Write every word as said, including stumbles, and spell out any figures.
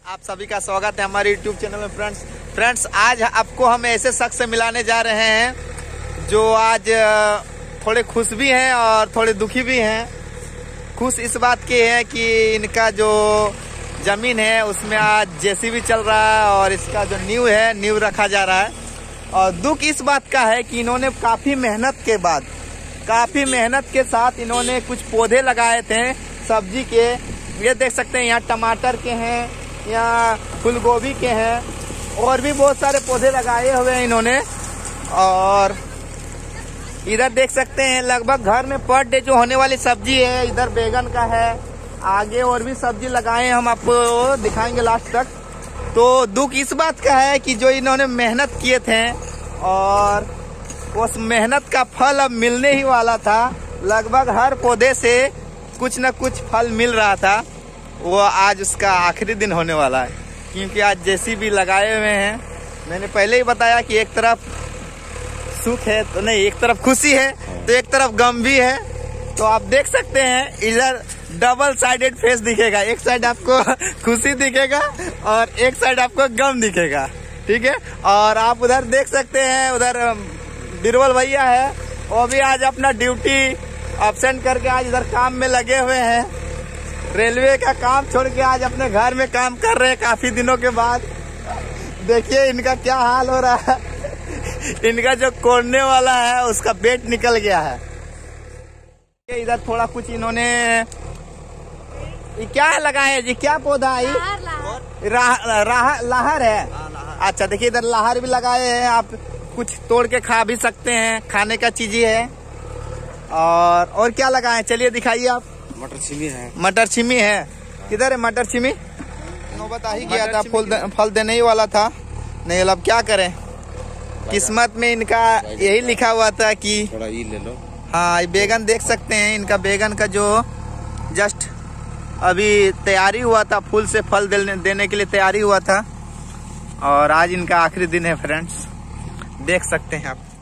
आप सभी का स्वागत है हमारे यूट्यूब चैनल में। फ्रेंड्स फ्रेंड्स आज आपको हम ऐसे शख्स से मिलाने जा रहे हैं जो आज थोड़े खुश भी हैं और थोड़े दुखी भी हैं। खुश इस बात की है कि इनका जो जमीन है उसमें आज जेसीबी चल रहा है और इसका जो नींव है नींव रखा जा रहा है। और दुख इस बात का है कि इन्होंने काफ़ी मेहनत के बाद काफ़ी मेहनत के साथ इन्होंने कुछ पौधे लगाए थे सब्जी के। ये देख सकते हैं यहाँ टमाटर के हैं, यहाँ फूल गोभी के हैं और भी बहुत सारे पौधे लगाए हुए हैं इन्होंने। और इधर देख सकते हैं लगभग घर में पर डे जो होने वाली सब्जी है, इधर बैगन का है, आगे और भी सब्जी लगाए हैं, हम आपको दिखाएंगे लास्ट तक। तो दुख इस बात का है कि जो इन्होंने मेहनत किए थे और उस मेहनत का फल अब मिलने ही वाला था। लगभग हर पौधे से कुछ न कुछ फल मिल रहा था, वो आज उसका आखिरी दिन होने वाला है क्योंकि आज जेसीबी लगाए हुए हैं। मैंने पहले ही बताया कि एक तरफ सुख है तो नहीं, एक तरफ खुशी है तो एक तरफ गम भी है। तो आप देख सकते हैं इधर डबल साइडेड फेस दिखेगा, एक साइड आपको खुशी दिखेगा और एक साइड आपको गम दिखेगा, ठीक है। और आप उधर देख सकते हैं, उधर बीरबल भैया है, वो भी आज अपना ड्यूटी एब्सेंट करके आज इधर काम में लगे हुए हैं। रेलवे का काम छोड़ के आज अपने घर में काम कर रहे हैं काफी दिनों के बाद। देखिए इनका क्या हाल हो रहा है। इनका जो कोड़ने वाला है उसका बेट निकल गया है। इधर थोड़ा कुछ इन्होंने ये क्या लगाए है जी, क्या पौधा है? राह, राह, लाहर है। अच्छा देखिए इधर लाहर भी लगाए हैं, आप कुछ तोड़ के खा भी सकते हैं, खाने का चीज ही है। और और क्या लगाए, चलिए दिखाइए आप। मटर छिमी है। मटर छिमी है, किधर है मटर छिमी? नौबत आ ही गया था, फूल दे, फल देने ही वाला था। नहीं अब क्या करें, किस्मत में इनका यही लिखा हुआ था कि थोड़ा ये ले लो। हाँ ये बैगन देख सकते हैं, इनका बैगन का जो जस्ट अभी तैयारी हुआ था, फूल से फल देने, देने के लिए तैयारी हुआ था। और आज इनका आखिरी दिन है फ्रेंड्स, देख सकते हैं आप।